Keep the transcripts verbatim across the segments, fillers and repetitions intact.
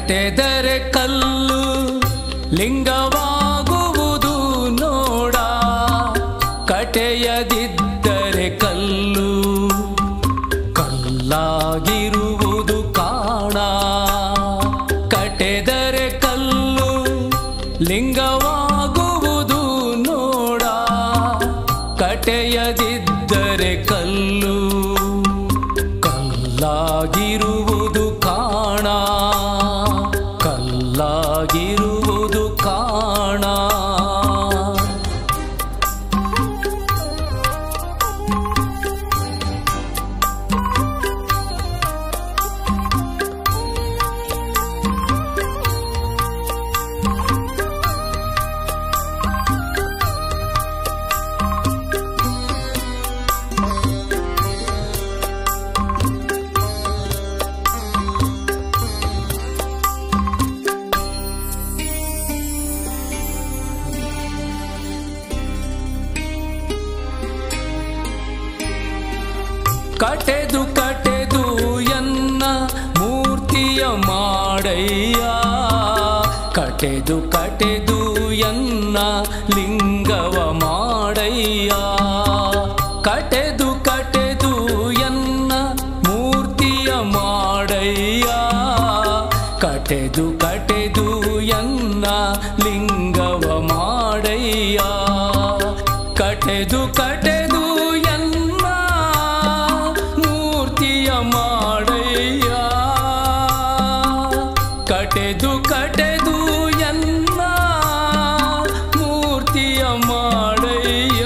ಕಟೆದರೆ ಕಲ್ಲು ಲಿಂಗವಾಗುವುದು ನೋಡ, ಕಟೆಯದಿದ್ದರೆ ಕಲ್ಲು ಕಲ್ಲಾಗಿರುವುದು ಕಾಣ. ಕಟೆದರೆ ಕಲ್ಲು ಲಿಂಗವಾಗುವುದು ನೋಡ, ಕಟೆಯದಿದ್ದರೆ ಕಲ್ಲು ಕಲ್ಲಾಗಿರುವುದು ಕಾಣ, ಕಲ್ಲಾಗಿರುವುದು ಕಾಣ. ಕಟೆದು ಕಟೆದು ಎನ್ನ ಮೂರ್ತಿಯ ಮಾಡಯ್ಯ, ಕಟೆದು ಕಟೆದು ಎನ್ನ ಲಿಂಗವ ಮಾಡಯ್ಯ. ಕಟೆದು ಕಟೆದು ಎನ್ನ ಮೂರ್ತಿಯ ಮಾಡಯ್ಯ, ಕಟೆದು ಕಟೆದು ಎನ್ನ ಲಿಂಗವ ಮಾಡಯ್ಯ. ಕಟೆದು ಕಟೆದು ಎನ್ನ ಮೂರ್ತಿಯ ಮಾಡಯ್ಯ, ಕಟೆದು ಕಟೆದು ಎನ್ನ ಮೂರ್ತಿಯ ಮಾಡಯ್ಯ.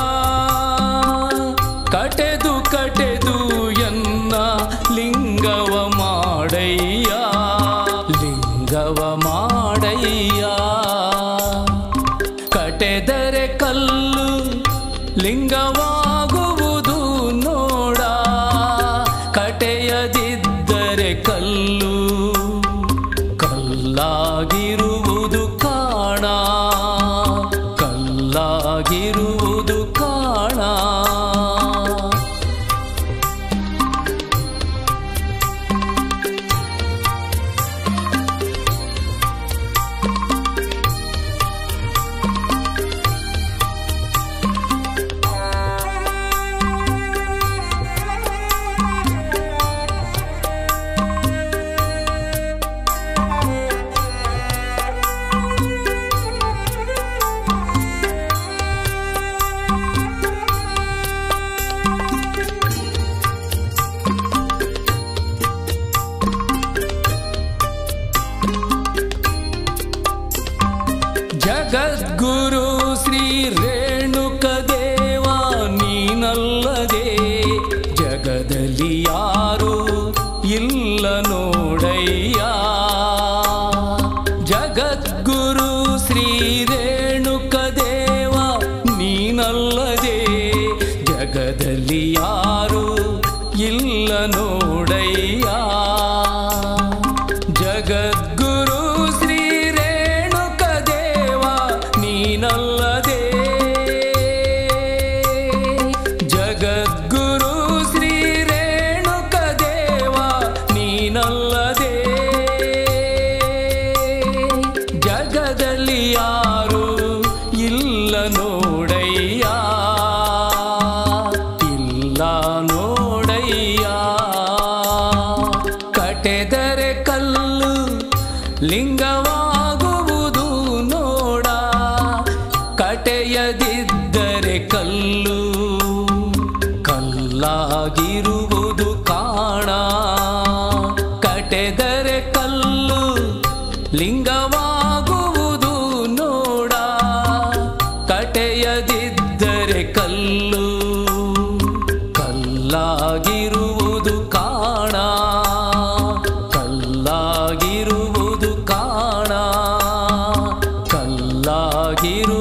ಕಟೆದು ಕಟೆದು ಎನ್ನ ಲಿಂಗವ ಮಾಡಯ್ಯ, ಲಿಂಗವ ಮಾಡಯ್ಯ. ಕಟೆದರೆ ಕಲ್ಲು ಲಿಂಗವಾಗುವುದು ನೋಡ, ಕಟೆಯದಿದ್ದರೆ ಕಲ್ಲು ಕಲ್ಲಾಗಿರುವುದು ಕಾಣ, ಕಲ್ಲಾಗಿರುವುದು ಕಾಣ. ಜಗದ್ಗುರು ಶ್ರೀ ರೇಣುಕದೇವ ನೀನಲ್ಲದೆ ಜಗದಲ್ಲಿ ಯಾರು ಇಲ್ಲ ನೋಡಯ್ಯ. ಜಗದ್ಗುರು ಶ್ರೀ ರೇಣುಕದೇವ ನೀನಲ್ಲದೆ ಜಗದಲ್ಲಿ ಯಾರು ಇಲ್ಲ ನೋಡಯ್ಯ. ಜಗದ್ಗುರು ಶ್ರೀ ರೇಣುಕದೇವ ನೀನಲ್ಲದೆ, ಜಗದ್ಗುರು ಶ್ರೀ ರೇಣುಕದೇವ ನೀನಲ್ಲದೆ ಜಗದಲ್ಲಿ ಯಾರು ಇಲ್ಲ ನೋಡಯ್ಯ, ಇಲ್ಲ ನೋಡಯ್ಯ. ಕಟೆದರೆ ಕಲ್ಲು ಲಿಂಗವಾಗುವುದು ನೋಡ, ಕಟೆಯದಿದ್ದರೆ ಕಲ್ಲು ಕಲ್ಲಾಗಿರುವುದು ಕಾಣ. ಕಟೆದರೆ ಕಲ್ಲು ಲಿಂಗವಾಗುವುದು ನೋಡ, ಕಟೆಯದಿದ್ದರೆ ಕಲ್ಲು ಕಲ್ಲಾಗಿರುವುದು ಕಾಣ, ಕಲ್ಲಾಗಿರುವುದು ಕಾಣ, ಕಲ್ಲಾಗಿರು